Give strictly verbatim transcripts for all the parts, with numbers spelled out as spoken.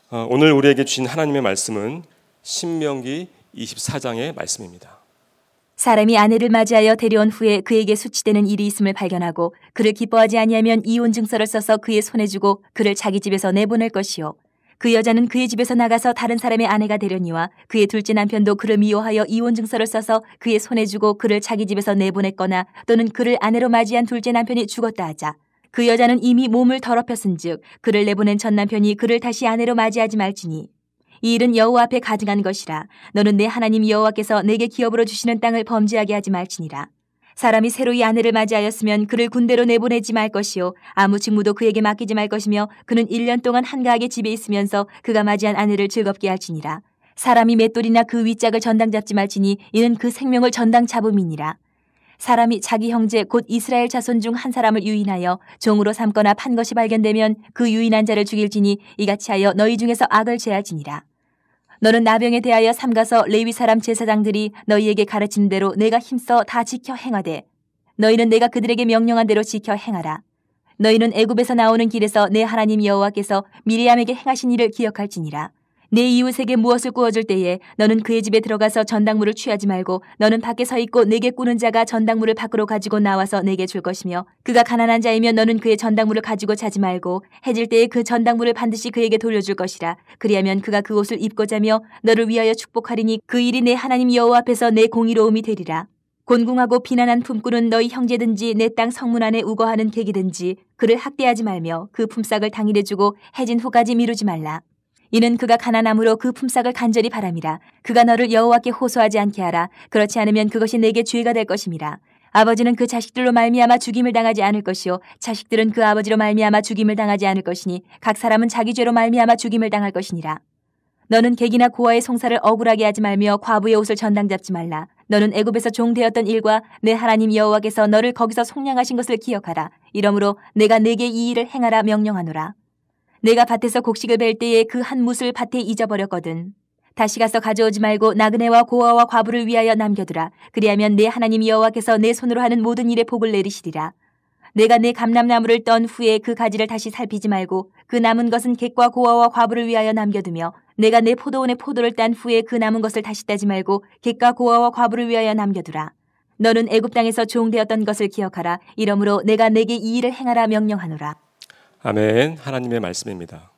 오늘 우리에게 주신 하나님의 말씀은 신명기 이십사 장의 말씀입니다. 사람이 아내를 맞이하여 데려온 후에 그에게 수치되는 일이 있음을 발견하고 그를 기뻐하지 아니하면 이혼 증서를 써서 그의 손에 주고 그를 자기 집에서 내보낼 것이요, 그 여자는 그의 집에서 나가서 다른 사람의 아내가 되려니와 그의 둘째 남편도 그를 미워하여 이혼 증서를 써서 그의 손에 주고 그를 자기 집에서 내보냈거나 또는 그를 아내로 맞이한 둘째 남편이 죽었다 하자, 그 여자는 이미 몸을 더럽혔은즉 그를 내보낸 첫 남편이 그를 다시 아내로 맞이하지 말지니 이 일은 여호와 앞에 가증한 것이라. 너는 내 하나님 여호와께서 내게 기업으로 주시는 땅을 범죄하게 하지 말지니라. 사람이 새로이 아내를 맞이하였으면 그를 군대로 내보내지 말 것이요, 아무 직무도 그에게 맡기지 말 것이며 그는 일 년 동안 한가하게 집에 있으면서 그가 맞이한 아내를 즐겁게 할지니라. 사람이 맷돌이나 그 윗짝을 전당 잡지 말지니 이는 그 생명을 전당 잡음이니라. 사람이 자기 형제 곧 이스라엘 자손 중 한 사람을 유인하여 종으로 삼거나 판 것이 발견되면 그 유인한 자를 죽일지니 이같이 하여 너희 중에서 악을 제할지니라. 너는 나병에 대하여 삼가서 레위 사람 제사장들이 너희에게 가르치는 대로 내가 힘써 다 지켜 행하되 너희는 내가 그들에게 명령한 대로 지켜 행하라. 너희는 애굽에서 나오는 길에서 내 하나님 여호와께서 미리암에게 행하신 일을 기억할지니라. 내 이웃에게 무엇을 구워줄 때에 너는 그의 집에 들어가서 전당물을 취하지 말고 너는 밖에 서 있고 내게 꾸는 자가 전당물을 밖으로 가지고 나와서 내게 줄 것이며, 그가 가난한 자이면 너는 그의 전당물을 가지고 자지 말고 해질 때에 그 전당물을 반드시 그에게 돌려줄 것이라. 그리하면 그가 그 옷을 입고 자며 너를 위하여 축복하리니 그 일이 내 하나님 여호와 앞에서 내 공의로움이 되리라. 곤궁하고 비난한 품꾼은 너희 형제든지 내 땅 성문 안에 우거하는 객이든지 그를 학대하지 말며 그 품삯을 당일에 주고 해진 후까지 미루지 말라. 이는 그가 가난함으로 그 품삯을 간절히 바람이라. 그가 너를 여호와께 호소하지 않게 하라. 그렇지 않으면 그것이 내게 죄가 될 것임이라. 아버지는 그 자식들로 말미암아 죽임을 당하지 않을 것이요, 자식들은 그 아버지로 말미암아 죽임을 당하지 않을 것이니 각 사람은 자기 죄로 말미암아 죽임을 당할 것이니라. 너는 객이나 고아의 송사를 억울하게 하지 말며 과부의 옷을 전당 잡지 말라. 너는 애굽에서 종되었던 일과 내 하나님 여호와께서 너를 거기서 속량하신 것을 기억하라. 이러므로 내가 내게 이 일을 행하라 명령하노라. 내가 밭에서 곡식을 벨 때에 그 한 뭇을 밭에 잊어버렸거든. 다시 가서 가져오지 말고 나그네와 고아와 과부를 위하여 남겨두라. 그리하면 내 하나님 여호와께서 내 손으로 하는 모든 일에 복을 내리시리라. 내가 내 감람나무를 떤 후에 그 가지를 다시 살피지 말고 그 남은 것은 객과 고아와 과부를 위하여 남겨두며, 내가 내 포도원의 포도를 딴 후에 그 남은 것을 다시 따지 말고 객과 고아와 과부를 위하여 남겨두라. 너는 애굽 땅에서 종되었던 것을 기억하라. 이러므로 내가 내게 이 일을 행하라 명령하노라. 아멘. 하나님의 말씀입니다.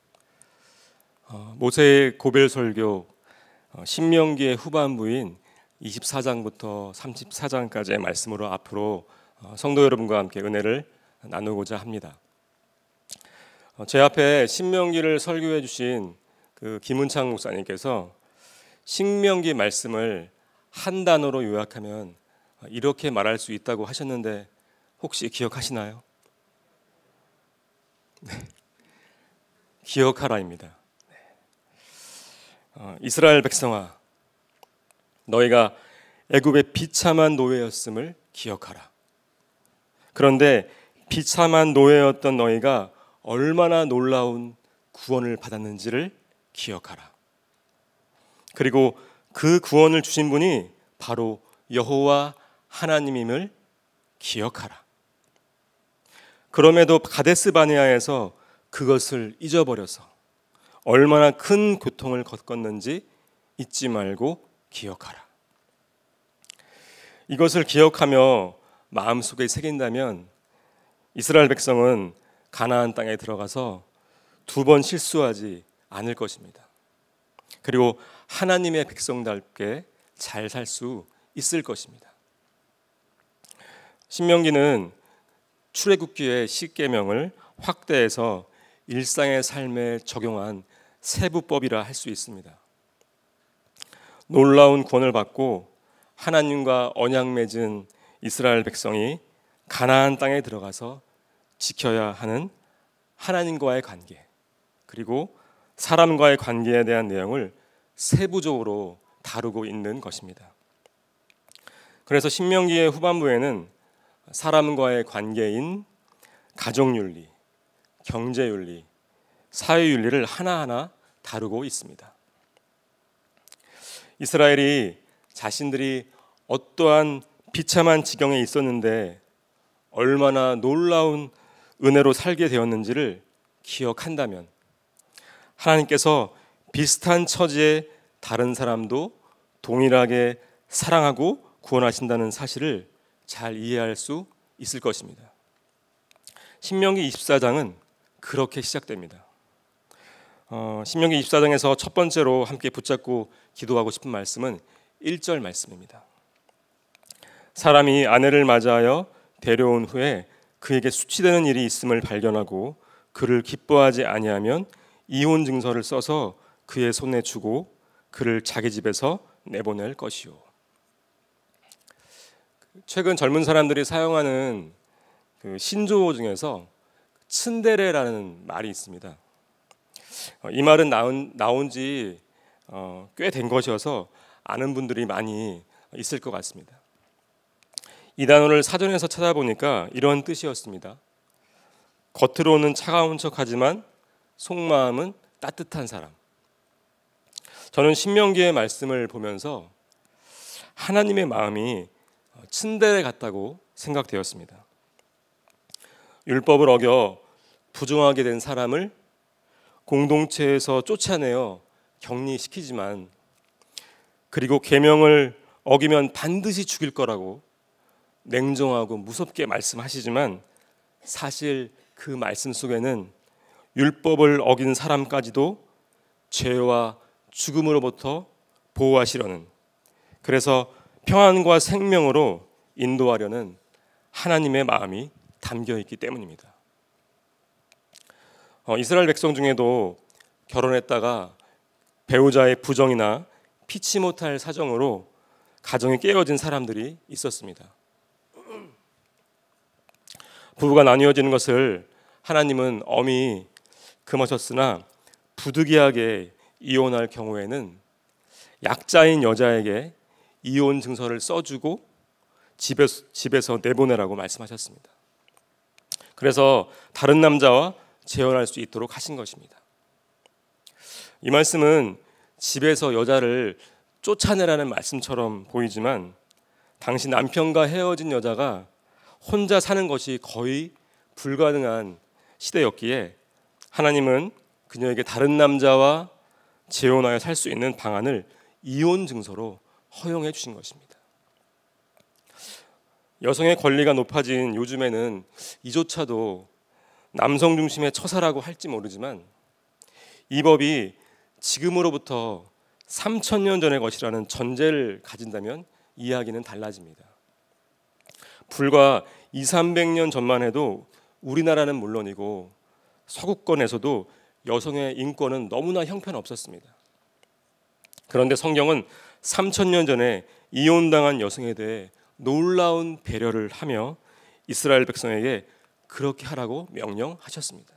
어, 모세의 고별 설교 어, 신명기의 후반부인 이십사 장부터 삼십사 장까지의 말씀으로 앞으로 어, 성도 여러분과 함께 은혜를 나누고자 합니다. 어, 제 앞에 신명기를 설교해 주신 그 김은창 목사님께서 신명기 말씀을 한 단어로 요약하면 이렇게 말할 수 있다고 하셨는데 혹시 기억하시나요? 네. 기억하라입니다. 네. 어, 이스라엘 백성아, 너희가 애굽의 비참한 노예였음을 기억하라. 그런데 비참한 노예였던 너희가 얼마나 놀라운 구원을 받았는지를 기억하라. 그리고 그 구원을 주신 분이 바로 여호와 하나님임을 기억하라. 그럼에도 가데스 바네아에서 그것을 잊어버려서 얼마나 큰 고통을 겪었는지 잊지 말고 기억하라. 이것을 기억하며 마음속에 새긴다면 이스라엘 백성은 가나안 땅에 들어가서 두 번 실수하지 않을 것입니다. 그리고 하나님의 백성답게 잘 살 수 있을 것입니다. 신명기는 출애굽기의 십계명을 확대해서 일상의 삶에 적용한 세부법이라 할 수 있습니다. 놀라운 구원을 받고 하나님과 언약 맺은 이스라엘 백성이 가나안 땅에 들어가서 지켜야 하는 하나님과의 관계, 그리고 사람과의 관계에 대한 내용을 세부적으로 다루고 있는 것입니다. 그래서 신명기의 후반부에는 사람과의 관계인 가족윤리, 경제윤리, 사회윤리를 하나하나 다루고 있습니다. 이스라엘이 자신들이 어떠한 비참한 지경에 있었는데 얼마나 놀라운 은혜로 살게 되었는지를 기억한다면 하나님께서 비슷한 처지의 다른 사람도 동일하게 사랑하고 구원하신다는 사실을 잘 이해할 수 있을 것입니다. 신명기 이십사 장은 그렇게 시작됩니다. 어, 신명기 이십사 장에서 첫 번째로 함께 붙잡고 기도하고 싶은 말씀은 일 절 말씀입니다. 사람이 아내를 맞이하여 데려온 후에 그에게 수치되는 일이 있음을 발견하고 그를 기뻐하지 아니하면 이혼 증서를 써서 그의 손에 주고 그를 자기 집에서 내보낼 것이요. 최근 젊은 사람들이 사용하는 그 신조어 중에서 츤데레라는 말이 있습니다. 이 말은 나온, 나온 지 꽤 된 것이어서 아는 분들이 많이 있을 것 같습니다. 이 단어를 사전에서 찾아보니까 이런 뜻이었습니다. 겉으로는 차가운 척하지만 속마음은 따뜻한 사람. 저는 신명기의 말씀을 보면서 하나님의 마음이 츤데레 같다고 생각되었습니다. 율법을 어겨 부정하게 된 사람을 공동체에서 쫓아내어 격리시키지만, 그리고 계명을 어기면 반드시 죽일 거라고 냉정하고 무섭게 말씀하시지만, 사실 그 말씀 속에는 율법을 어긴 사람까지도 죄와 죽음으로부터 보호하시려는, 그래서 평안과 생명으로 인도하려는 하나님의 마음이 담겨 있기 때문입니다. 어, 이스라엘 백성 중에도 결혼했다가 배우자의 부정이나 피치 못할 사정으로 가정이 깨어진 사람들이 있었습니다. 부부가 나뉘어지는 것을 하나님은 엄히 금하셨으나 부득이하게 이혼할 경우에는 약자인 여자에게 이혼 증서를 써주고 집에서, 집에서 내보내라고 말씀하셨습니다. 그래서 다른 남자와 재혼할 수 있도록 하신 것입니다. 이 말씀은 집에서 여자를 쫓아내라는 말씀처럼 보이지만, 당시 남편과 헤어진 여자가 혼자 사는 것이 거의 불가능한 시대였기에 하나님은 그녀에게 다른 남자와 재혼하여 살 수 있는 방안을 이혼 증서로 허용해 주신 것입니다. 여성의 권리가 높아진 요즘에는 이조차도 남성 중심의 처사라고 할지 모르지만, 이 법이 지금으로부터 삼천 년 전의 것이라는 전제를 가진다면 이야기는 달라집니다. 불과 이삼백 년 전만 해도 우리나라는 물론이고 서구권에서도 여성의 인권은 너무나 형편없었습니다. 그런데 성경은 삼천 년 전에 이혼당한 여성에 대해 놀라운 배려를 하며 이스라엘 백성에게 그렇게 하라고 명령하셨습니다.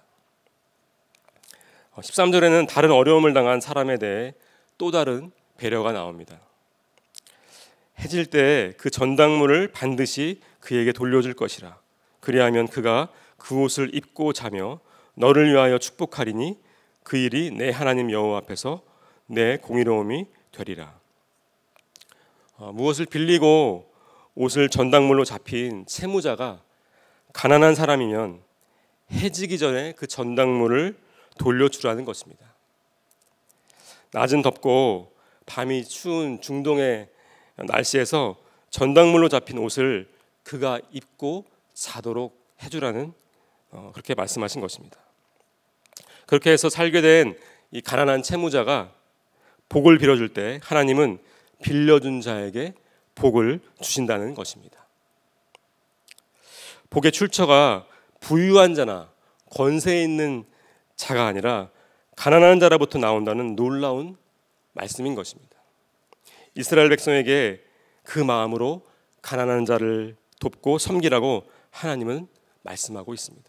십삼 절에는 다른 어려움을 당한 사람에 대해 또 다른 배려가 나옵니다. 해질 때 그 전당물을 반드시 그에게 돌려줄 것이라. 그리하면 그가 그 옷을 입고 자며 너를 위하여 축복하리니 그 일이 내 하나님 여호와 앞에서 내 공의로움이 되리라. 어, 무엇을 빌리고 옷을 전당물로 잡힌 채무자가 가난한 사람이면 해지기 전에 그 전당물을 돌려주라는 것입니다. 낮은 덥고 밤이 추운 중동의 날씨에서 전당물로 잡힌 옷을 그가 입고 자도록 해주라는 어, 그렇게 말씀하신 것입니다. 그렇게 해서 살게 된 이 가난한 채무자가 복을 빌어줄 때 하나님은 빌려준 자에게 복을 주신다는 것입니다. 복의 출처가 부유한 자나 권세 있는 자가 아니라 가난한 자로부터 나온다는 놀라운 말씀인 것입니다. 이스라엘 백성에게 그 마음으로 가난한 자를 돕고 섬기라고 하나님은 말씀하고 있습니다.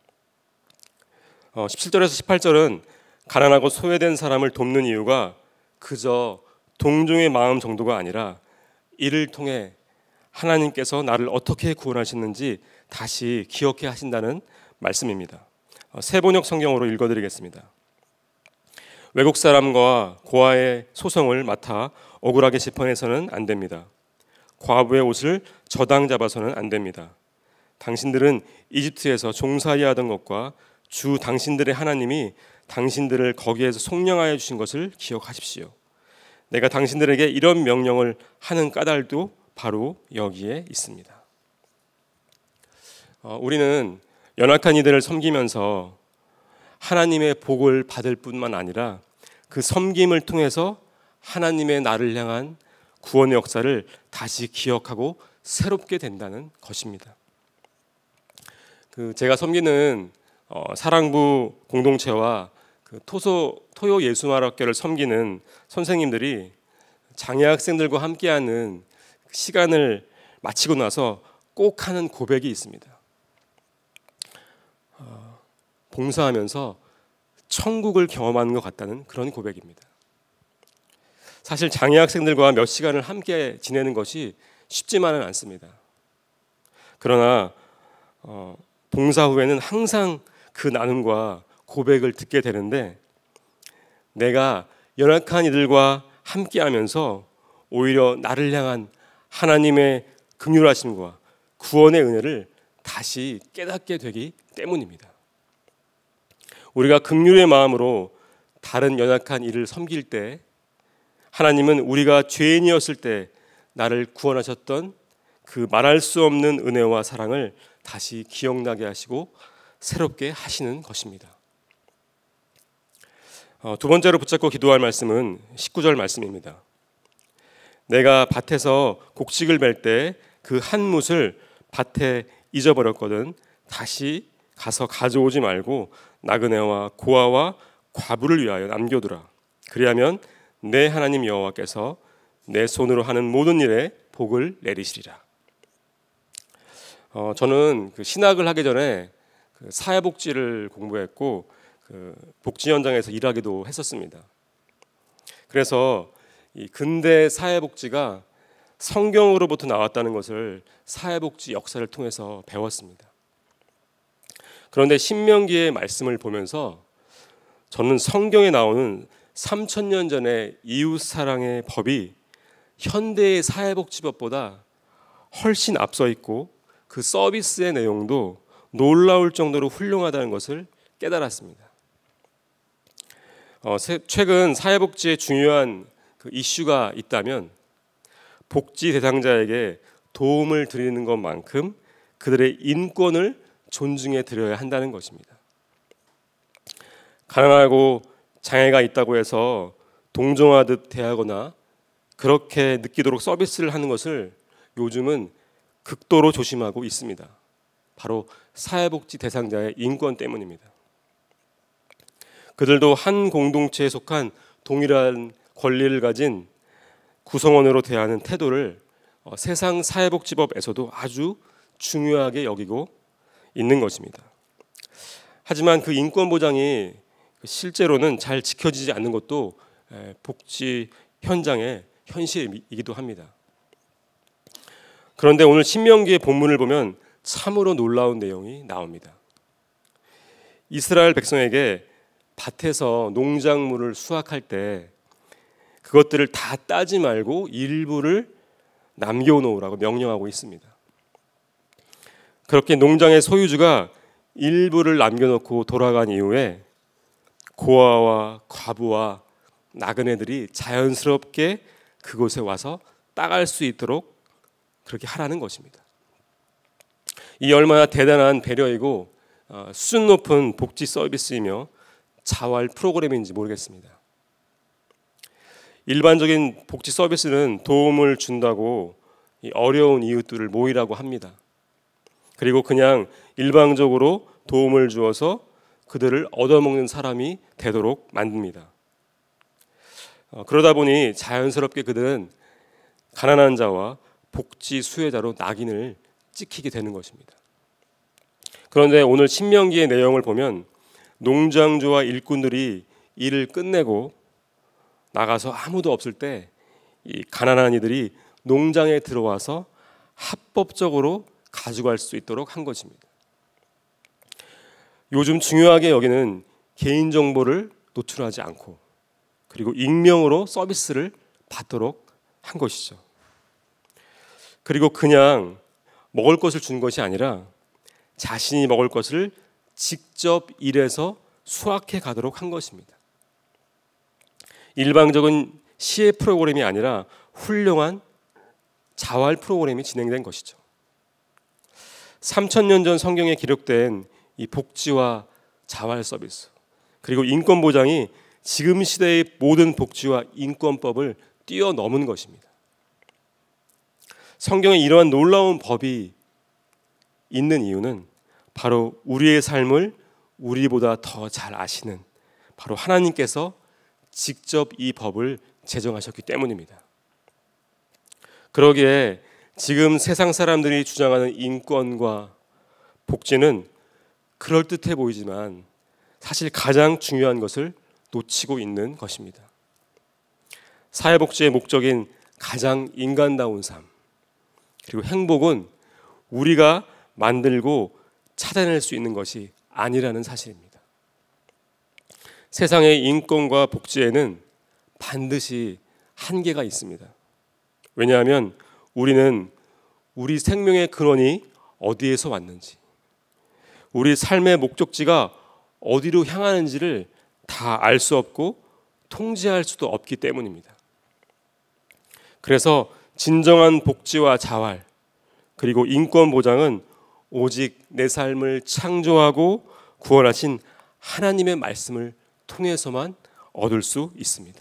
어, 십칠 절에서 십팔 절은 가난하고 소외된 사람을 돕는 이유가 그저 동정의 마음 정도가 아니라 이를 통해 하나님께서 나를 어떻게 구원하셨는지 다시 기억해 하신다는 말씀입니다. 어, 세번역 성경으로 읽어드리겠습니다. 외국 사람과 고아의 소송을 맡아 억울하게 재판해서는 안 됩니다. 과부의 옷을 저당 잡아서는 안 됩니다. 당신들은 이집트에서 종살이 하던 것과 주 당신들의 하나님이 당신들을 거기에서 속량하여 주신 것을 기억하십시오. 내가 당신들에게 이런 명령을 하는 까닭도 바로 여기에 있습니다. 어, 우리는 연약한 이들을 섬기면서 하나님의 복을 받을 뿐만 아니라 그 섬김을 통해서 하나님의 나를 향한 구원의 역사를 다시 기억하고 새롭게 된다는 것입니다. 그 제가 섬기는 어, 사랑부 공동체와 그 토소 토요 예수마을학교를 섬기는 선생님들이 장애 학생들과 함께하는 시간을 마치고 나서 꼭 하는 고백이 있습니다. 어, 봉사하면서 천국을 경험하는 것 같다는 그런 고백입니다. 사실 장애 학생들과 몇 시간을 함께 지내는 것이 쉽지만은 않습니다. 그러나 어, 봉사 후에는 항상 그 나눔과 고백을 듣게 되는데, 내가 연약한 이들과 함께하면서 오히려 나를 향한 하나님의 긍휼하심과 구원의 은혜를 다시 깨닫게 되기 때문입니다. 우리가 긍휼의 마음으로 다른 연약한 이를 섬길 때, 하나님은 우리가 죄인이었을 때 나를 구원하셨던 그 말할 수 없는 은혜와 사랑을 다시 기억나게 하시고 새롭게 하시는 것입니다. 어, 두 번째로 붙잡고 기도할 말씀은 십구 절 말씀입니다. 내가 밭에서 곡식을 벨 때 그 한 뭇을 밭에 잊어버렸거든 다시 가서 가져오지 말고 나그네와 고아와 과부를 위하여 남겨두라. 그리하면 내 하나님 여호와께서 내 손으로 하는 모든 일에 복을 내리시리라. 어, 저는 그 신학을 하기 전에 그 사회복지를 공부했고 그 복지 현장에서 일하기도 했었습니다. 그래서 이 근대 사회복지가 성경으로부터 나왔다는 것을 사회복지 역사를 통해서 배웠습니다. 그런데 신명기의 말씀을 보면서 저는 성경에 나오는 삼천 년 전의 이웃사랑의 법이 현대의 사회복지법보다 훨씬 앞서 있고 그 서비스의 내용도 놀라울 정도로 훌륭하다는 것을 깨달았습니다. 어, 최근 사회복지에 중요한 그 이슈가 있다면 복지 대상자에게 도움을 드리는 것만큼 그들의 인권을 존중해 드려야 한다는 것입니다. 가난하고 장애가 있다고 해서 동정하듯 대하거나 그렇게 느끼도록 서비스를 하는 것을 요즘은 극도로 조심하고 있습니다. 바로 사회복지 대상자의 인권 때문입니다. 그들도 한 공동체에 속한 동일한 권리를 가진 구성원으로 대하는 태도를 세상 사회복지법에서도 아주 중요하게 여기고 있는 것입니다. 하지만 그 인권 보장이 실제로는 잘 지켜지지 않는 것도 복지 현장의 현실이기도 합니다. 그런데 오늘 신명기의 본문을 보면 참으로 놀라운 내용이 나옵니다. 이스라엘 백성에게 밭에서 농작물을 수확할 때 그것들을 다 따지 말고 일부를 남겨놓으라고 명령하고 있습니다. 그렇게 농장의 소유주가 일부를 남겨놓고 돌아간 이후에 고아와 과부와 나그네들이 자연스럽게 그곳에 와서 따갈 수 있도록 그렇게 하라는 것입니다. 이 얼마나 대단한 배려이고 어, 수준 높은 복지 서비스이며 자활 프로그램인지 모르겠습니다. 일반적인 복지 서비스는 도움을 준다고 이 어려운 이웃들을 모이라고 합니다. 그리고 그냥 일방적으로 도움을 주어서 그들을 얻어먹는 사람이 되도록 만듭니다. 어, 그러다 보니 자연스럽게 그들은 가난한 자와 복지 수혜자로 낙인을 찍히게 되는 것입니다. 그런데 오늘 신명기의 내용을 보면 농장주와 일꾼들이 일을 끝내고 나가서 아무도 없을 때 이 가난한 이들이 농장에 들어와서 합법적으로 가져갈 수 있도록 한 것입니다. 요즘 중요하게 여기는 개인정보를 노출하지 않고 그리고 익명으로 서비스를 받도록 한 것이죠. 그리고 그냥 먹을 것을 준 것이 아니라 자신이 먹을 것을 직접 일해서 수확해 가도록 한 것입니다. 일방적인 시의 프로그램이 아니라 훌륭한 자활 프로그램이 진행된 것이죠. 삼천 년 전 성경에 기록된 이 복지와 자활 서비스, 그리고 인권 보장이 지금 시대의 모든 복지와 인권법을 뛰어넘은 것입니다. 성경에 이러한 놀라운 법이 있는 이유는 바로 우리의 삶을 우리보다 더 잘 아시는 바로 하나님께서 직접 이 법을 제정하셨기 때문입니다. 그러기에 지금 세상 사람들이 주장하는 인권과 복지는 그럴듯해 보이지만 사실 가장 중요한 것을 놓치고 있는 것입니다. 사회복지의 목적인 가장 인간다운 삶, 그리고 행복은 우리가 만들고 찾아낼 수 있는 것이 아니라는 사실입니다. 세상의 인권과 복지에는 반드시 한계가 있습니다. 왜냐하면 우리는 우리 생명의 근원이 어디에서 왔는지, 우리 삶의 목적지가 어디로 향하는지를 다 알 수 없고 통제할 수도 없기 때문입니다. 그래서 진정한 복지와 자활, 그리고 인권 보장은 오직 내 삶을 창조하고 구원하신 하나님의 말씀을 통해서만 얻을 수 있습니다.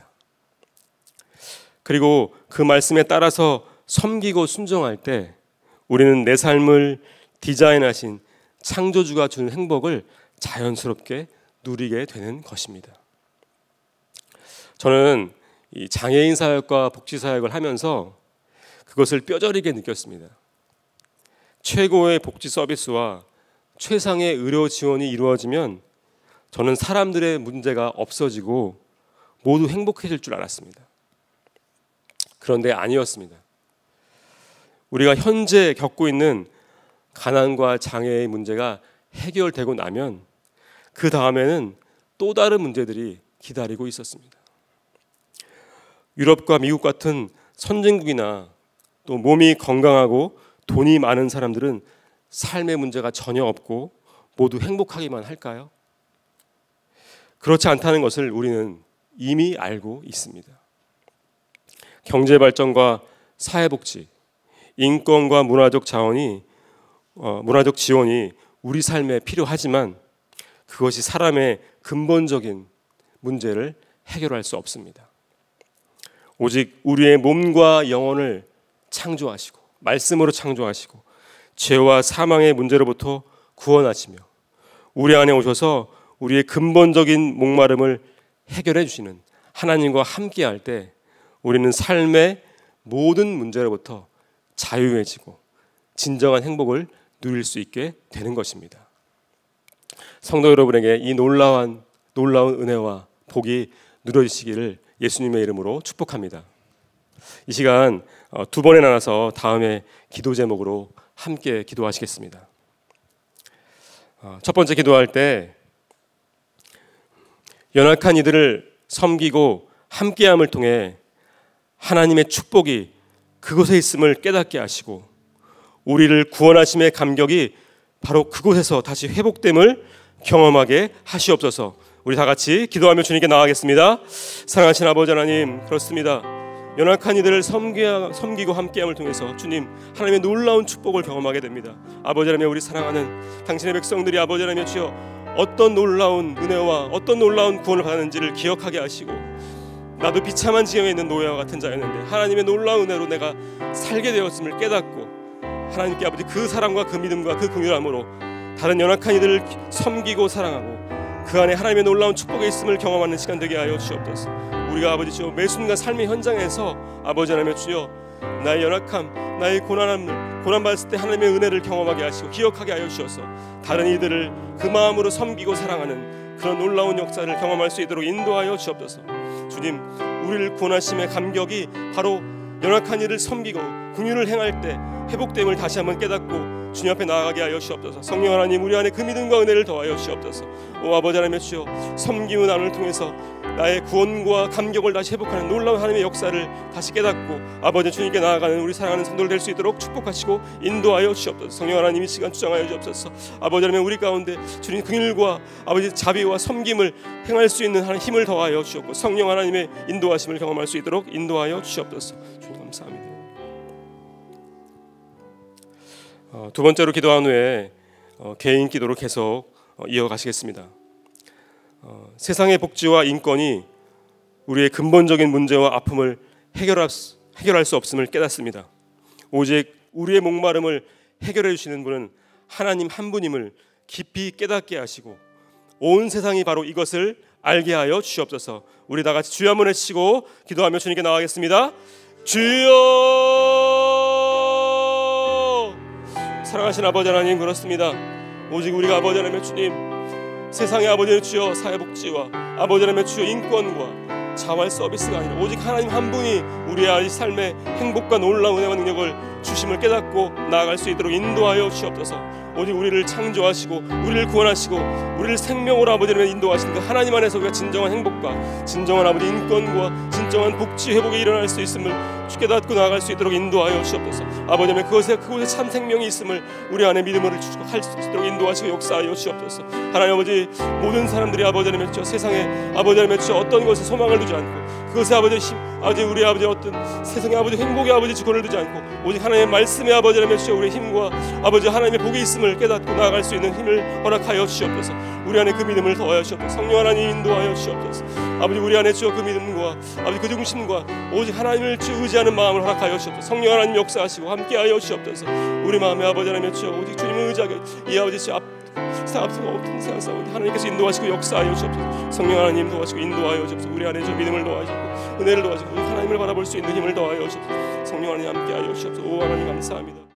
그리고 그 말씀에 따라서 섬기고 순종할 때 우리는 내 삶을 디자인하신 창조주가 주는 행복을 자연스럽게 누리게 되는 것입니다. 저는 이 장애인 사역과 복지 사역을 하면서 그것을 뼈저리게 느꼈습니다. 최고의 복지 서비스와 최상의 의료 지원이 이루어지면 저는 사람들의 문제가 없어지고 모두 행복해질 줄 알았습니다. 그런데 아니었습니다. 우리가 현재 겪고 있는 가난과 장애의 문제가 해결되고 나면 그 다음에는 또 다른 문제들이 기다리고 있었습니다. 유럽과 미국 같은 선진국이나 또 몸이 건강하고 돈이 많은 사람들은 삶의 문제가 전혀 없고 모두 행복하기만 할까요? 그렇지 않다는 것을 우리는 이미 알고 있습니다. 경제발전과 사회복지, 인권과 문화적 자원이 어, 문화적 지원이 우리 삶에 필요하지만 그것이 사람의 근본적인 문제를 해결할 수 없습니다. 오직 우리의 몸과 영혼을 창조하시고 말씀으로 창조하시고 죄와 사망의 문제로부터 구원하시며 우리 안에 오셔서 우리의 근본적인 목마름을 해결해 주시는 하나님과 함께할 때 우리는 삶의 모든 문제로부터 자유해지고 진정한 행복을 누릴 수 있게 되는 것입니다. 성도 여러분에게 이 놀라운 놀라운 은혜와 복이 누려지시기를 예수님의 이름으로 축복합니다. 이 시간 두 번에 나눠서 다음에 기도 제목으로 함께 기도하시겠습니다. 첫 번째 기도할 때 연약한 이들을 섬기고 함께함을 통해 하나님의 축복이 그곳에 있음을 깨닫게 하시고 우리를 구원하심의 감격이 바로 그곳에서 다시 회복됨을 경험하게 하시옵소서. 우리 다 같이 기도하며 주님께 나아가겠습니다. 사랑하신 아버지 하나님, 그렇습니다. 연약한 이들을 섬기고 함께함을 통해서 주님 하나님의 놀라운 축복을 경험하게 됩니다. 아버지 하나님, 우리 사랑하는 당신의 백성들이 아버지 하나님 주여 어떤 놀라운 은혜와 어떤 놀라운 구원을 받았는지를 기억하게 하시고 나도 비참한 지경에 있는 노예와 같은 자였는데 하나님의 놀라운 은혜로 내가 살게 되었음을 깨닫고 하나님께 아버지 그 사랑과 그 믿음과 그 긍휼함으로 다른 연약한 이들을 섬기고 사랑하고 그 안에 하나님의 놀라운 축복에 있음을 경험하는 시간 되게 하여 주옵소서. 우리가 아버지 주여 매 순간 삶의 현장에서 아버지 하나님 주여 나의 연약함, 나의 고난함을 고난받았을 때 하나님의 은혜를 경험하게 하시고 기억하게 하여 주셔서 다른 이들을 그 마음으로 섬기고 사랑하는 그런 놀라운 역사를 경험할 수 있도록 인도하여 주옵소서. 주님, 우리를 구원하심의 감격이 바로 연약한 이를 섬기고 긍휼을 행할 때 회복됨을 다시 한번 깨닫고 주님 앞에 나아가게 하여 주옵소서. 성령 하나님, 우리 안에 그 믿음과 은혜를 더하여 주옵소서. 오 아버지 하나님 주여, 섬김은 나를 통해서 나의 구원과 감격을 다시 회복하는 놀라운 하나님의 역사를 다시 깨닫고 아버지 주님께 나아가는 우리 사랑하는 성도들 될 수 있도록 축복하시고 인도하여 주옵소서. 성령 하나님, 이 시간 주장하여 주옵소서. 아버지 하나님, 우리 가운데 주님 긍휼과 아버지 자비와 섬김을 행할 수 있는 하나님 힘을 더하여 주옵고 성령 하나님의 인도하심을 경험할 수 있도록 인도하여 주옵소서. 주님 감사합니다. 어, 두 번째로 기도한 후에 어, 개인 기도로 계속 어, 이어가시겠습니다. 어, 세상의 복지와 인권이 우리의 근본적인 문제와 아픔을 해결할 수, 해결할 수 없음을 깨닫습니다. 오직 우리의 목마름을 해결해 주시는 분은 하나님 한 분임을 깊이 깨닫게 하시고 온 세상이 바로 이것을 알게 하여 주시옵소서. 우리 다 같이 주여 한번 외치고 기도하며 주님께 나아가겠습니다. 주여! 사랑하신 아버지 하나님, 그렇습니다. 오직 우리가 아버지 하나님의 주님, 세상의 아버지의 주여 사회복지와 아버지 하나님의 주여 인권과 자활 서비스가 아니라 오직 하나님 한 분이 우리의 삶의 행복과 놀라운 은혜와 능력을 주심을 깨닫고 나아갈 수 있도록 인도하여 주옵소서. 오직 우리를 창조하시고 우리를 구원하시고 우리를 생명으로 아버지 하나님 인도하시는 그 하나님 안에서 우리가 진정한 행복과 진정한 아버지 인권과 진정한 복지 회복이 일어날 수 있음을 깨닫고 나아갈 수 있도록 인도하여 주옵소서. 아버지 하나님, 그곳에 그곳에 참 생명이 있음을 우리 안에 믿음을 주시고 할 수 있도록 인도하시고 역사하여 주옵소서. 하나님 아버지, 모든 사람들이 아버지 하나님 저 세상에 아버지 하나님 저 어떤 것에 소망을 두지 않고 그것에 아버지 힘 아버지 우리 아버지 어떤 세상의 아버지 행복의 아버지 주권을 두지 않고 오직 하나님의 말씀의 아버지 하나님 주여 우리의 힘과 아버지 하나님의 복이 있음을 깨닫고 나아갈 수 있는 힘을 허락하여 주옵소서. 우리 안에 그 믿음을 더하여 주옵소서. 성령 하나님 인도하여 주옵소서. 아버지 우리 안에 주여 그 믿음과 아버지 그 중심과 오직 하나님을 주 의지하는 마음을 허락하여 주옵소서. 성령 하나님 역사하시고 함께하여 주옵소서. 우리 마음에 아버지 하나님 주여 오직 주님을 의지하게 이 아버지 주여 앞 세상 앞서 어떤 세상 싸우는데 하나님께서 인도하시고 역사하여 주옵소서. 성령 하나님 도와주시고 인도하여 주옵소서. 우리 안에 주 믿음을 도와주시고 은혜를 도와주시고 하나님을 바라볼 수 있는 힘을 더하여 주옵소서. 성령 하나님 함께하여 주옵소서. 오 하나님 감사합니다.